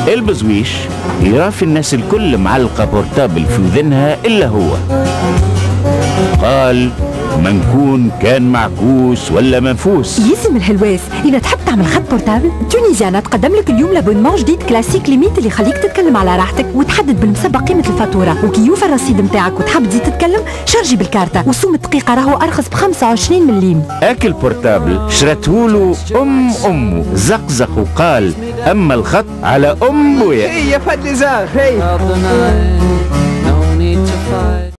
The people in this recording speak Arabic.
البزويش يرى في الناس الكل معلقة بورتابل في وذنها إلا هو. قال منكون كان معكوس ولا منفوس. ياسم الهلواس، إذا تحب تعمل خط بورتابل تونيزيانا تقدم لك اليوم لابونمون جديد كلاسيك ليميت اللي يخليك تتكلم على راحتك وتحدد بالمسبق قيمة الفاتورة، وكي يوفى الرصيد نتاعك وتحب تزيد تتكلم شارجي بالكارتة، وسوم الدقيقة راهو أرخص ب 25 مليم. أكل بورتابل شرتهولو أمه زقزق وقال أما الخط على بويا. هي فد لزاغ هي